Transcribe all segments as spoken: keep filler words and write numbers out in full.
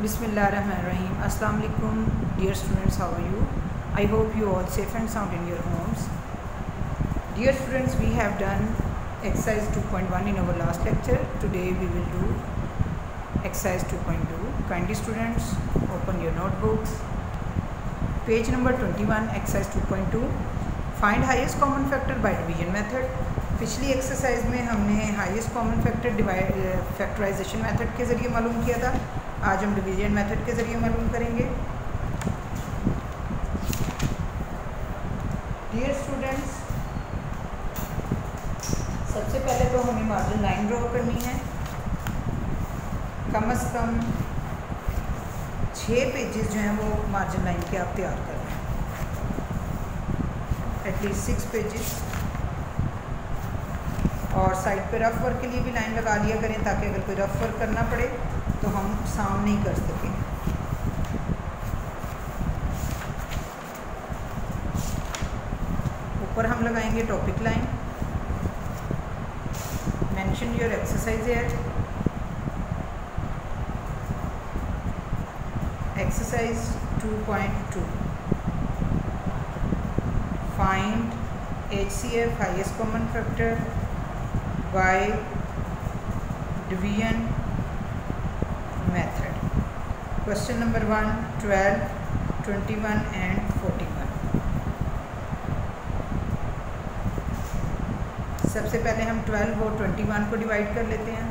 Bismillahirrahmanirrahim. Assalamu alaikum, dear students. How are you? I hope you all safe and sound in your homes. Dear students, we have done exercise two point one in our last lecture. Today we will do exercise two point two. Kindly students, open your notebooks. Page number twenty-one, exercise two point two. Find highest common factor by division method. पिछली exercise में हमने highest common factor divide factorisation method के ज़रिए मालूम किया था. आज हम डिवीजन मेथड के ज़रिए मालूम करेंगे. डियर स्टूडेंट्स, सबसे पहले तो हमें मार्जिन लाइन ड्रॉ करनी है. कम से कम छः पेजेस जो हैं वो मार्जिन लाइन के आप तैयार कर लें. At least six pages. और साइड पे रफ वर्क के लिए भी लाइन लगा लिया करें ताकि अगर कोई रफ वर्क करना पड़े तो हम सामने ही कर सकें. ऊपर हम लगाएंगे topic line. Mention your exercise here. Exercise two point two. Find H C F highest common factor by division method. Question number one, twelve, twenty-one and forty-one. सबसे पहले हम ट्वेल्व और इक्कीस को डिवाइड कर लेते हैं.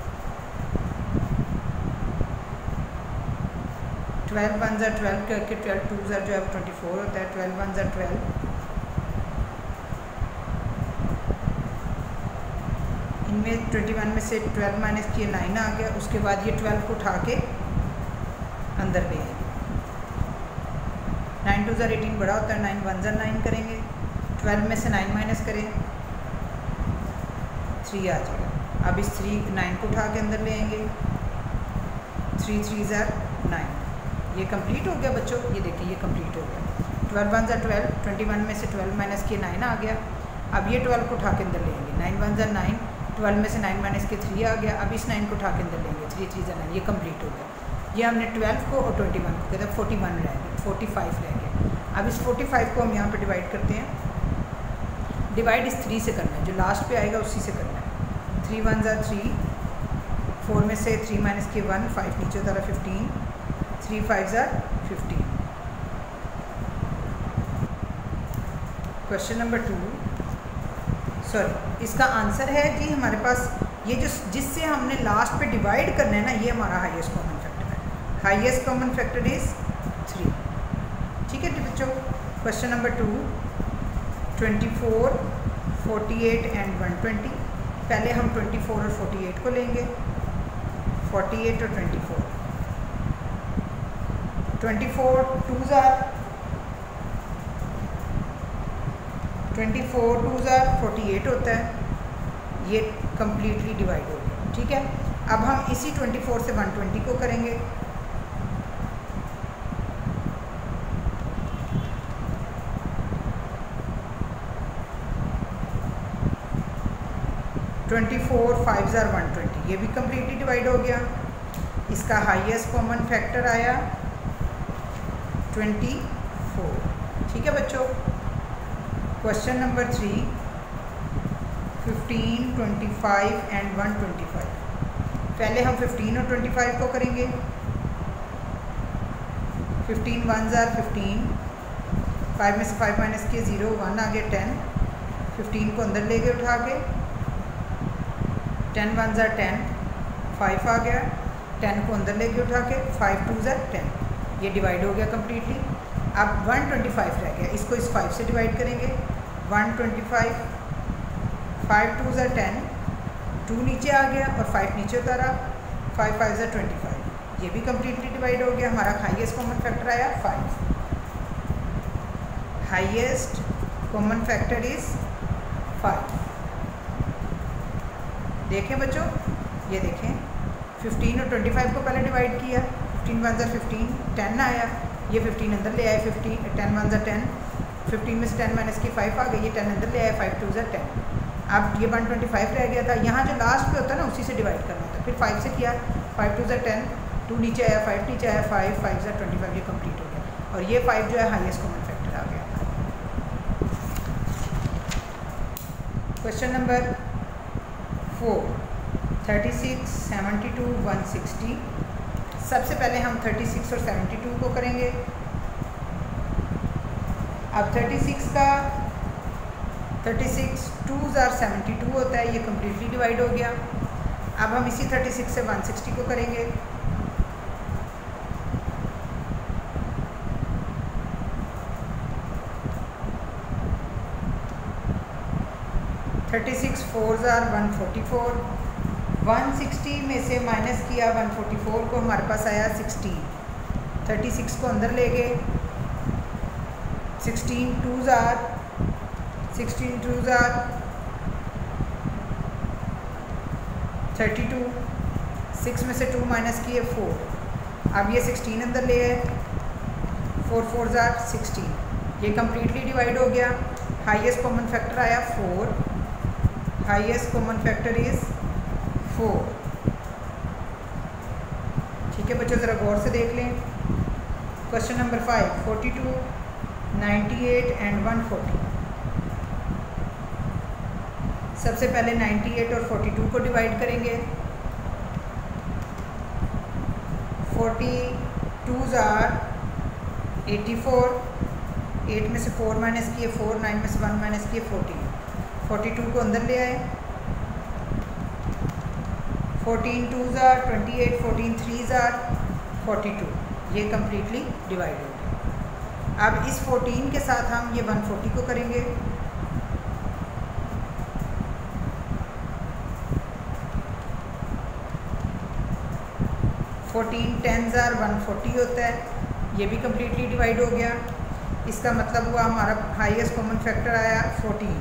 ट्वेल्व वन ज़ा ट्वेल्व करके ट्वेल्व टू ज़ा जो है ट्वेंटी फोर होता है. ट्वेल्व वन ज़ा ट्वेल्व. इनमें इक्कीस में से ट्वेल्व माइनस किए नाइन आ गया. उसके बाद ये ट्वेल्व को उठा के अंदर ले आएंगे. नाइन टू ज़र एटीन बड़ा होता है. नाइन वन ज़र नाइन करेंगे. ट्वेल्व में से नाइन माइनस करें थ्री आ जाएगा. अब इस थ्री नाइन को उठा के अंदर ले आएंगे. थ्री थ्री ज़र नाइन. ये कंप्लीट हो गया बच्चों. ये देखिए ये कंप्लीट हो गया. ट्वेल्व वन ज़र ट्वेल्व. ट्वेंटी वन में से ट्वेल्व माइनस किए नाइन आ गया. अब ये ट्वेल्व को उठा के अंदर ले आएंगे. नाइन वन ज़र नाइन. ट्वेल्व में से नाइन माइनस के थ्री आ गया. अब इस नाइन को उठा के अंदर लेंगे. थ्री थ्री ज़ा नाइन. ये कंप्लीट हो गया. ये हमने ट्वेल्व को और ट्वेंटी वन को कहते हैं. फोर्टी वन रह गया. फोर्टी फाइव रह गया. अब इस फोर्टी फाइव को हम यहाँ पे डिवाइड करते हैं. डिवाइड इस थ्री से करना है. जो लास्ट पे आएगा उसी से करना है. थ्री वन ज़ा थ्री. फोर में से थ्री माइनस के वन. फाइव नीचे उतारा. फिफ्टीन. थ्री फाइव ज़ा fifteen. Question number two. Sorry, इसका आंसर है जी हमारे पास ये जो जिससे हमने लास्ट पे डिवाइड करना है ना, ये हमारा हाईएस्ट कॉमन फैक्टर है. Highest common factor is three. ठीक है बच्चों. Question number two. Twenty four, forty eight and one twenty. पहले हम ट्वेंटी फोर और फोर्टी एट को लेंगे. फोर्टी एट और twenty four. Twenty four two ज़ार ट्वेंटी फोर टू ज़ार फोर्टी एट होता है. ये कम्प्लीटली डिवाइड हो गया. ठीक है. अब हम इसी ट्वेंटी फोर से वन ट्वेंटी को करेंगे. ट्वेंटी फोर फाइव ज़ार वन ट्वेंटी. ये भी कम्प्लीटली डिवाइड हो गया. इसका हाईएस्ट कॉमन फैक्टर आया ट्वेंटी फोर. ठीक है बच्चों. Question number three. Fifteen, twenty five and one twenty five. पहले हम फिफ्टीन और ट्वेंटी फाइव को करेंगे. फिफ्टीन वन ज़ार फिफ्टीन. फाइव में से फाइव माइनस किए ज़ीरो. वन आ गया टेन. फिफ्टीन को अंदर ले गए उठा के. टेन वन ज़ार टेन. फाइव आ गया. टेन को अंदर ले गए उठा के. फाइव टू ज़ार टेन. ये डिवाइड हो गया कम्प्लीटली. अब वन ट्वेंटी फाइव रह गया. इसको इस फाइव से डिवाइड करेंगे. One twenty five. Five two ज़ा टेन. टू नीचे आ गया और फाइव नीचे उतारा. फाइव फाइव ज़ा ट्वेंटी फाइव. ये भी कम्प्लीटली डिवाइड हो गया. हमारा हाईएस्ट कॉमन फैक्टर आया five. Highest common factor is five. देखें बच्चों, ये देखें. फिफ्टीन और ट्वेंटी फाइव को पहले डिवाइड किया. फिफ्टीन वन ज़ा फिफ्टीन. टेन आया. ये फिफ्टीन अंदर ले आए. फिफ्टीन टेन वन ज़ा टेन. फिफ्टीन में से टेन माइनस की फाइव आ गई. ये टेन अंदर ले आए. फाइव टू ज़ा टेन. अब ये वन ट्वेंटी फाइव रह गया था. यहाँ जो लास्ट पे होता है ना उसी से डिवाइड करना होता है. फिर फाइव से किया. फाइव टू ज़ा टेन. टू नीचे आया, फाइव नीचे आया, फाइव फाइव ज़ा ट्वेंटी फाइव, ये कंप्लीट हो गया। और ये फाइव जो है हाईएस्ट कॉमन फैक्टर आ गया। Question number four, thirty six, seventy two, one sixty. सबसे पहले हम थर्टी सिक्स और सेवेंटी टू को करेंगे। अब थर्टी सिक्स का थर्टी सिक्स टू ज़ार सेवेंटी टू होता है, ये कम्प्लीटली डिवाइड हो गया। अब हम इसी थर्टी सिक्स से वन सिक्सटी को करेंगे। थर्टी सिक्स फोर ज़ार one forty four, one sixty में से माइनस किया वन फोर्टी फोर को, हमारे पास आया सिक्सटीन। थर्टी सिक्स को अंदर ले गए, सिक्सटीन टू ज़ार sixteen to tsar thirty two, six में से टू माइनस किए फोर। अब ये सिक्सटीन अंदर ले गए, फोर फोर ज़ार सिक्सटीन, ये कम्प्लीटली डिवाइड हो गया। हाईएस्ट कॉमन फैक्टर आया four, highest common factor is four. ठीक है बच्चों, ज़रा गौर से देख लें। Question number five, forty two, ninety eight and one forty. सबसे पहले नाइन्टी एट और फोर्टी टू को डिवाइड करेंगे। फोर्टी टू ज़ार एटी फोर, एट में से फोर माइनस किए फोर, नाइन में से वन माइनस किए फोर्टीन। फोर्टी टू को अंदर ले आए, फोर्टीन टू ज़ार ट्वेंटी एट, फोर्टीन थ्री ज़ार फोर्टी टू, ये कम्प्लीटली डिवाइड हो गया। अब इस फोर्टीन के साथ हम ये वन फोर्टी को करेंगे। फोर्टीन टेन ज़ार वन फोर्टी होता है, ये भी कम्प्लीटली डिवाइड हो गया। इसका मतलब हुआ हमारा हाईएस्ट कॉमन फैक्टर आया फोर्टीन।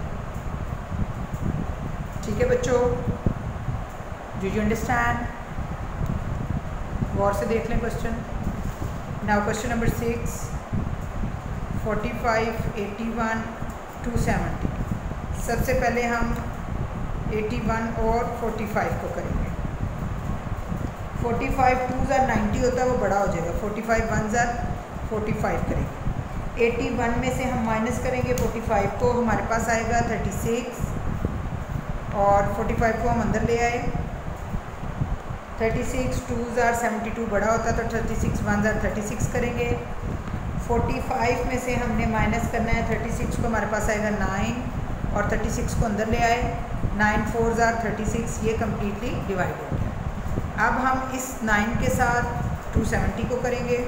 ठीक है बच्चों, डू यू अंडरस्टैंड? गौर से देख लें question. Now question number six, forty five, eighty one, two seventy. सबसे पहले हम एटी वन और फोर्टी फाइव को करेंगे। फोर्टी फाइव टू ज़ार नाइन्टी होता है, वो बड़ा हो जाएगा। फोर्टी फाइव वन ज़ार फोर्टी फाइव करेंगे। एटी वन में से हम माइनस करेंगे फोर्टी फाइव को, हमारे पास आएगा थर्टी सिक्स, और फोर्टी फाइव को हम अंदर ले आए। थर्टी सिक्स टू ज़ार सेवेंटी टू बड़ा होता है, तो थर्टी सिक्स वन ज़ार थर्टी सिक्स करेंगे। फोर्टी फाइव में से हमने माइनस करना है थर्टी सिक्स को, हमारे पास आएगा नाइन, और थर्टी सिक्स को अंदर ले आए। नाइन फोर ज़ार थर्टी सिक्स, ये कम्प्लीटली डिवाइड हो गया। अब हम इस नाइन के साथ टू सेवेंटी को करेंगे।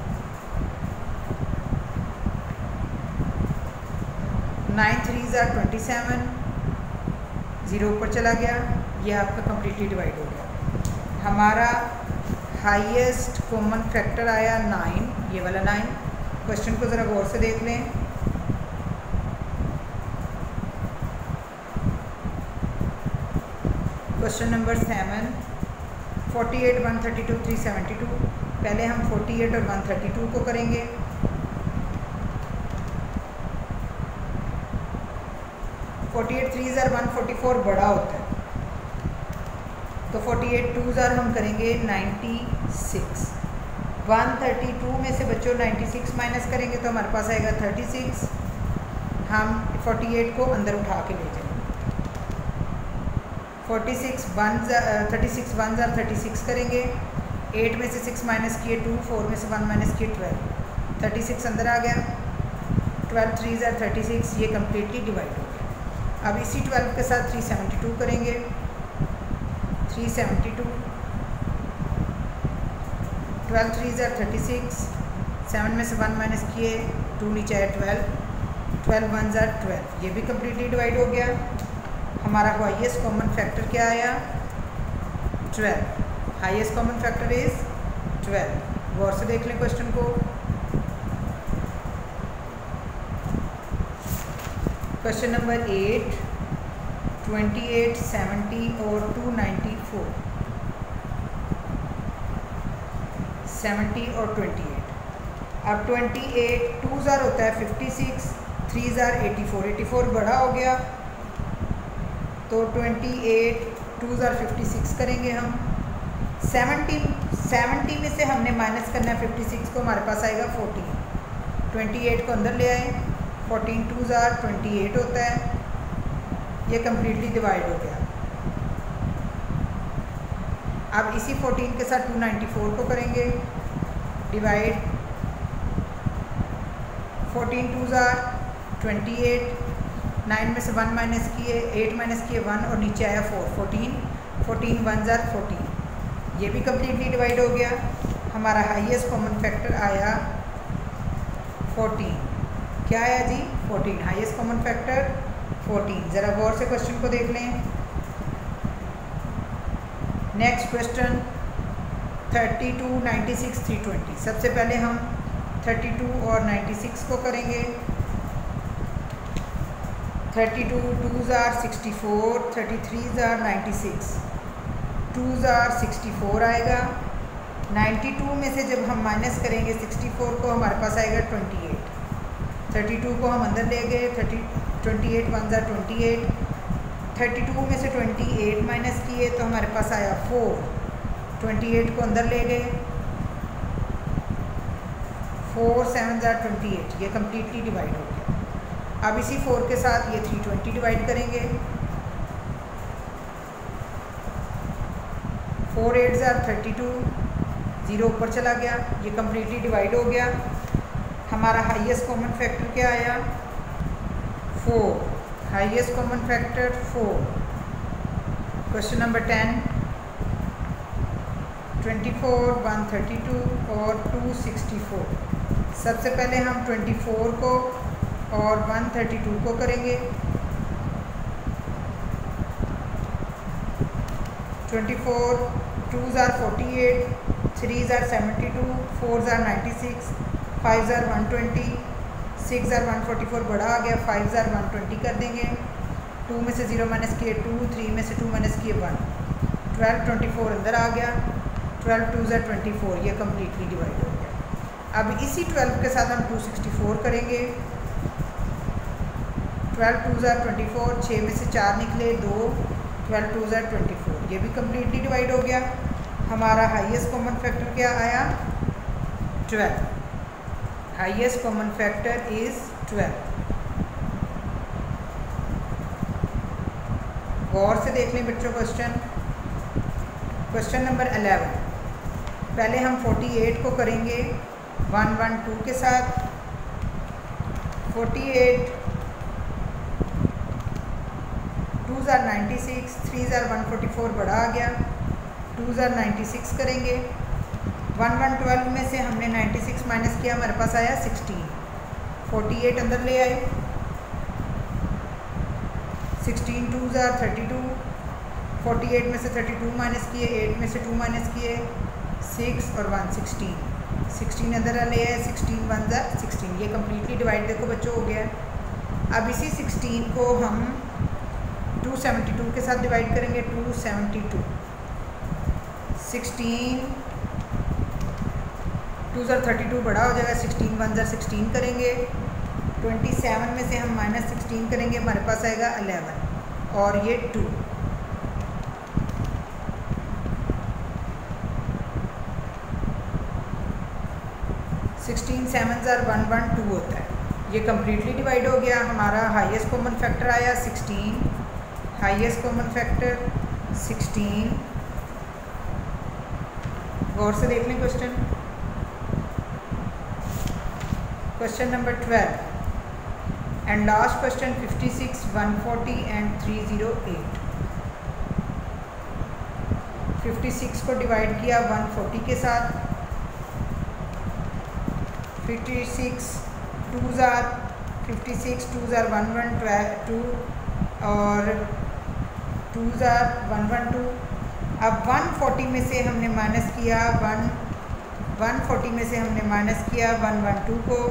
नाइन थ्री ज़ार ट्वेंटी सेवन, ज़ीरो ऊपर चला गया, ये आपका कम्प्लीटली डिवाइड हो गया। हमारा हाईएस्ट कॉमन फैक्टर आया नाइन, ये वाला नाइन। क्वेश्चन को ज़रा गौर से देख लें। Question number seven, forty eight, one thirty two, three seventy two. पहले हम फोर्टी एट और वन थर्टी टू को करेंगे। फोर्टी एट थ्री ज़ार वन फोर्टी फोर बड़ा होता है, तो फोर्टी एट टू ज़ार हम करेंगे ninety six. One thirty two में से बच्चों नाइन्टी सिक्स माइनस करेंगे तो हमारे पास आएगा थर्टी सिक्स। हम फोर्टी एट को अंदर उठा के ले जाएंगे। Forty six one thirty six one ज़ार थर्टी सिक्स करेंगे। एट में से सिक्स माइनस किए टू, फोर में से वन माइनस किए ट्वेल्व, थर्टी सिक्स अंदर आ गया। ट्वेल्व थ्री ज़ार थर्टी सिक्स, ये कम्प्लीटली डिवाइड हो गया। अब इसी ट्वेल्व के साथ थ्री सेवेंटी टू करेंगे। Three seventy two, twelve three ज़ार थर्टी सिक्स, सेवन में से वन माइनस किए, टू नीचे आया ट्वेल्व, ट्वेल्व वन ज़ार ट्वेल्व, ये भी कम्प्लीटली डिवाइड हो गया। हमारा हाईएस्ट कॉमन फैक्टर क्या आया? Twelve. Highest common factor is twelve. गौर से देख लें क्वेश्चन को। Question number eight, twenty eight, seventy और टू नाइन्टी फोर। सेवेंटी और ट्वेंटी एट। अब ट्वेंटी एट टू ज़ार होता है फिफ्टी सिक्स, थ्री ज़ार एटी फोर, एटी फोर बड़ा हो गया, तो twenty eight to tsar fifty six करेंगे हम। सेवेंटी सेवेंटी में से हमने माइनस करना है फिफ्टी सिक्स को, हमारे पास आएगा फोर्टीन। ट्वेंटी एट को अंदर ले आए, फोर्टीन टू ज़ार ट्वेंटी एट होता है, ये कम्प्लीटली डिवाइड हो गया। अब इसी फोर्टीन के साथ टू नाइन्टी फोर को करेंगे डिवाइड, फोर्टीन टू ज़ार ट्वेंटी एट, नाइन में से वन माइनस किए, एट माइनस किए वन और नीचे आया फोर, फोर्टीन, फोर्टीन वन ज़ार फोर्टीन, ये भी कम्प्लीटली डिवाइड हो गया। हमारा हाईएस्ट कॉमन फैक्टर आया फोर्टीन। क्या आया जी? Fourteen, highest common factor fourteen. ज़रा गौर से क्वेश्चन को देख लें। Next question thirty two, ninety six, three twenty. सबसे पहले हम थर्टी टू और नाइन्टी सिक्स को करेंगे। थर्टी टू टू ज़ार सिक्सटी फोर, थर्टी थ्री ज़ार नाइन्टी सिक्स, टू ज़ार सिक्सटी फोर आएगा। नाइन्टी टू में से जब हम माइनस करेंगे सिक्सटी फोर को, हमारे पास आएगा ट्वेंटी एट। थर्टी टू को हम अंदर ले गए, थर्टी ट्वेंटी एट वन ज़ार ट्वेंटी एट, थर्टी टू में से ट्वेंटी एट माइनस किए तो हमारे पास आया फोर, ट्वेंटी एट को अंदर ले गए, फोर सेवन ज़ार ट्वेंटी एट, ये कम्प्लीटली डिवाइड हो गया। अब इसी फोर के साथ ये थ्री ट्वेंटी डिवाइड करेंगे, फोर एट ज़ार थर्टी टू, ज़ीरो ऊपर चला गया, ये कम्प्लीटली डिवाइड हो गया। हमारा हाईएस्ट कॉमन फैक्टर क्या आया? Four, highest common factor four. Question number ten, twenty four, one thirty two और टू सिक्सटी फोर। सबसे पहले हम ट्वेंटी फोर को और वन थर्टी टू को करेंगे। ट्वेंटी फोर, टू ज़ार फोर्टी एट, थ्री ज़ार सेवेंटी टू, फोर ज़ार नाइन्टी सिक्स, फाइव ज़ार वन ट्वेंटी, सिक्स ज़ार वन फोर्टी फोर बड़ा आ गया, फाइव ज़ार वन ट्वेंटी कर देंगे। टू में से ज़ीरो माइनस किए टू, थ्री में से टू माइनस किए वन, ट्वेल्व ट्वेंटी फोर अंदर आ गया, ट्वेल्व टू ज़ार ट्वेंटी फोर, ये कम्प्लीटली डिवाइड हो गया। अब इसी ट्वेल्व के साथ हम टू सिक्सटी फोर करेंगे। ट्वेल्व टू ज़ार ट्वेंटी फोर, छः में से चार निकले दो, ट्वेल्व टू ज़ार ट्वेंटी फोर, ये भी कम्प्लीटली डिवाइड हो गया। हमारा हाईएस्ट कॉमन फैक्टर क्या आया? Twelve. Highest common factor is twelve. गौर से देख लें बच्चों क्वेश्चन। क्वेश्चन नंबर इलेवन, पहले हम फोर्टी एट को करेंगे वन वन टू के साथ। Forty eight, to tsar ninety six, three tsar one forty four बड़ा आ गया, टू ज़ार नाइन्टी सिक्स करेंगे। वन वन ट्वेल्व में से हमने नाइन्टी सिक्स माइनस किया, हमारे पास आया सिक्सटीन, फोर्टी एट अंदर ले आए, sixteen to tsar thirty two, forty eight में से थर्टी टू माइनस किए, एट में से टू माइनस किए, सिक्स और वन सिक्सटीन, सिक्सटीन अंदर ले आए, सिक्सटीन वन ज़ार सिक्सटीन, ये कम्प्लीटली डिवाइड देखो बच्चों हो गया। अब इसी सिक्सटीन को हम टू सेवेंटी टू के साथ डिवाइड करेंगे, two seventy two, sixteen to tsar thirty two बड़ा हो जाएगा, सिक्सटीन वन ज़ार सिक्सटीन करेंगे, ट्वेंटी सेवन में से हम माइनस सिक्सटीन करेंगे, हमारे पास आएगा अलेवन और ये two. Sixteen sevens are one one two होता है, ये कम्प्लीटली डिवाइड हो गया। हमारा हाईएस्ट कॉमन फैक्टर आया sixteen, highest common factor sixteen. गौर से देख लें question. Question number twelve and last question fifty six, one forty and three zero eight. Fifty six को डिवाइड किया वन फोर्टी के साथ, fifty six to tsar fifty six, to are one one two और twos are one one two. अब one forty में से हमने minus किया वन वन फोर्टी में से हमने माइनस किया वन वन टू को,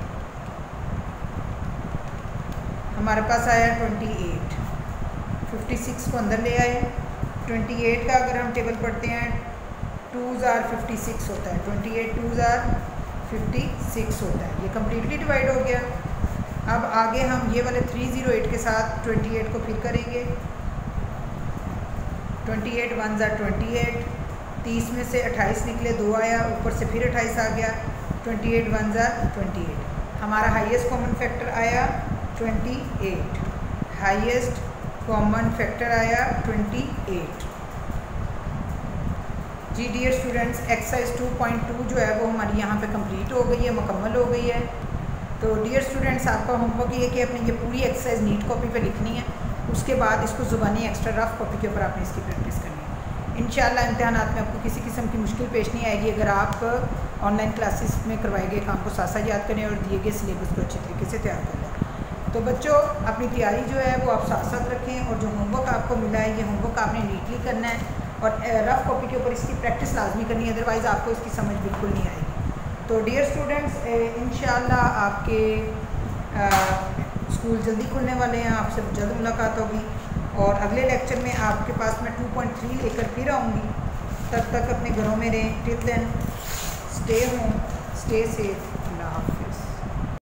हमारे पास आया ट्वेंटी एट। फिफ्टी सिक्स को अंदर ले आए, ट्वेंटी एट का अगर हम टेबल पढ़ते हैं टू ज़ार फिफ्टी सिक्स होता है, twenty eight to tsar fifty six होता है, ये कम्प्लीटली डिवाइड हो गया। अब आगे हम ये वाले थ्री ज़ीरो एट के साथ ट्वेंटी एट को फिर करेंगे, ट्वेंटी एट वन ज़ार ट्वेंटी एट, तीस में से अट्ठाईस निकले, दो आया, ऊपर से फिर अट्ठाईस आ गया, twenty eight ones are twenty eight. हमारा हाईएस्ट कॉमन फैक्टर आया twenty eight, highest common factor आया ट्वेंटी एट। जी dear students, exercise two point two जो है वो हमारी यहाँ पे कंप्लीट हो गई है, मुकम्मल हो गई है। तो डियर स्टूडेंट्स, आपका होमवर्क ये है कि आपने ये पूरी एक्सरसाइज नीट कॉपी पे लिखनी है, उसके बाद इसको ज़ुबानी एक्स्ट्रा रफ कॉपी के ऊपर आपने इसकी प्रैक्टिस करनी है। इंशाल्लाह इम्तिहानात में आपको किसी किस्म की मुश्किल पेश नहीं आएगी अगर आप ऑनलाइन क्लासेस में करवाए गए काम को साथ साथ याद करें और दिए गए सिलेबस को अच्छी तरीके से तैयार कर लें। तो बच्चों, अपनी तैयारी जो है वो आप साथ साथ रखें और जो होमवर्क आपको मिला है ये होमवर्क आपने नीटली करना है और रफ कॉपी के ऊपर इसकी प्रैक्टिस लाजमी करनी है, अदरवाइज़ आपको इसकी समझ बिल्कुल नहीं आएगी। तो डियर स्टूडेंट्स, इंशाल्लाह आपके आ, स्कूल जल्दी खुलने वाले हैं, आपसे जल्द मुलाकात होगी और अगले लेक्चर में आपके पास मैं टू पॉइंट थ्री लेकर फिर आऊँगी। तब तक अपने घरों में रहें। Till then stay home, stay safe. अल्लाह हाफिज़।